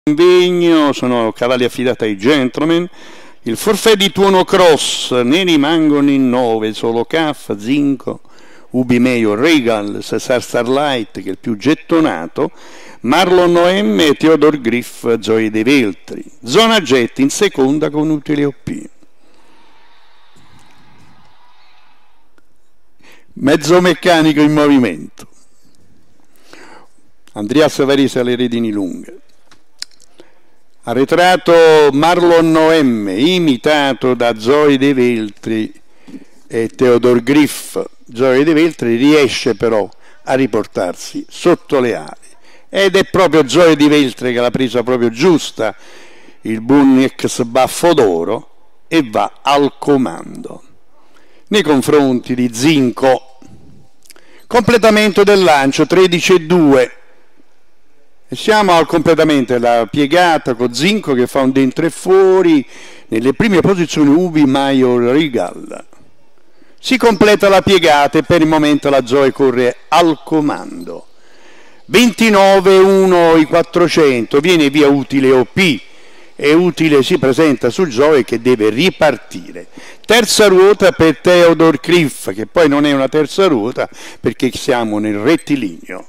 Convegno, sono cavalli affidati ai gentleman. Il forfait di tuono cross, ne rimangono in 9, solo Caff, Zinco, Ubi Meio, Regal, Cesar Starlight, che è il più gettonato, Marlon Noemme e Theodore Griff, Zoe De Veltri. Zona Jet in seconda con utile OP. Mezzo meccanico in movimento. Andrea Savarese alle redini lunghe. Arretrato Marlon Noemme, imitato da Zoe De Veltri e Theodore Griff. Zoe De Veltri riesce però a riportarsi sotto le ali ed è proprio Zoe De Veltri che l'ha presa proprio giusta, il buon ex baffo d'oro, e va al comando nei confronti di Zinco. Completamento del lancio 13-2. E siamo al completamento della piegata con Zinco che fa un dentro e fuori, nelle prime posizioni Ubi Maio Regal. Si completa la piegata e per il momento la Zoe corre al comando. 29-1 i 400, viene via utile OP e utile si presenta su Zoe che deve ripartire. Terza ruota per Theodore Griff, che poi non è una terza ruota perché siamo nel rettilineo.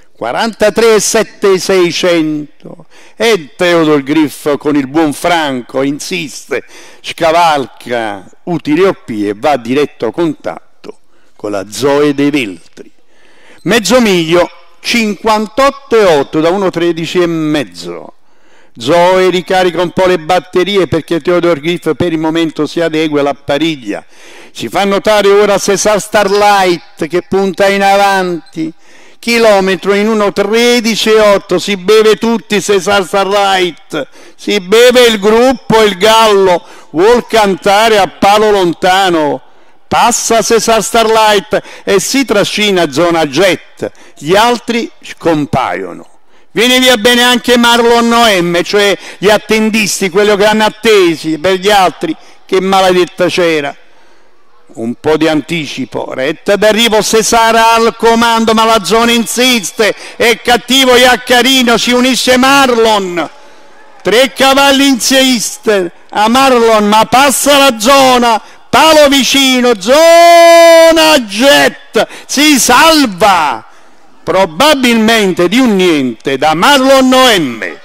43-7-600 e Theodore Griff con il buon Franco insiste, scavalca utile OP e va diretto a contatto con la Zoe De Veltri. Mezzo miglio 58-8 da 1.13,5. Zoe ricarica un po' le batterie perché Theodore Griff per il momento si adegua all'appariglia. Si fa notare ora Cesar Starlight che punta in avanti. Chilometro in 1.13,8, si beve tutti Cesar Starlight, si beve il gruppo, il gallo, vuol cantare a palo lontano, passa Cesar Starlight e si trascina Zona Jet, gli altri scompaiono. Viene via bene anche Marlon Noemme, cioè gli attendisti, quello che hanno attesi, per gli altri che maledetta c'era. Un po' di anticipo, retta d'arrivo Cesara al comando, ma la zona insiste, è cattivo Iaccarino, si unisce Marlon, 3 cavalli insiste a Marlon, ma passa la zona, palo vicino, Zona Jet, si salva, probabilmente di un niente da Marlon Noemme.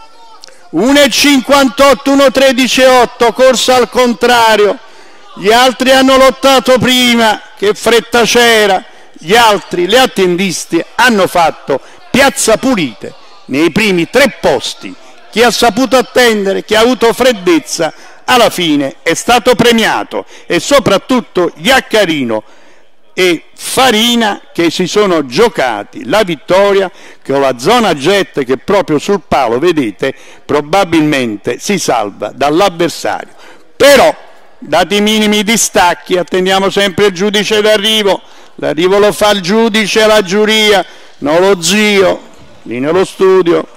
1.58, 1.13,8, corsa al contrario. Gli altri hanno lottato prima, che fretta c'era, gli altri, le attendisti, hanno fatto piazza pulite nei primi 3 posti. Chi ha saputo attendere, chi ha avuto freddezza, alla fine è stato premiato, e soprattutto Iaccarino e Farina che si sono giocati la vittoria con la Zona Jet che proprio sul palo, vedete, probabilmente si salva dall'avversario. Però dati i minimi distacchi, attendiamo sempre il giudice d'arrivo, l'arrivo lo fa il giudice, la giuria, non lo zio, lì nello studio.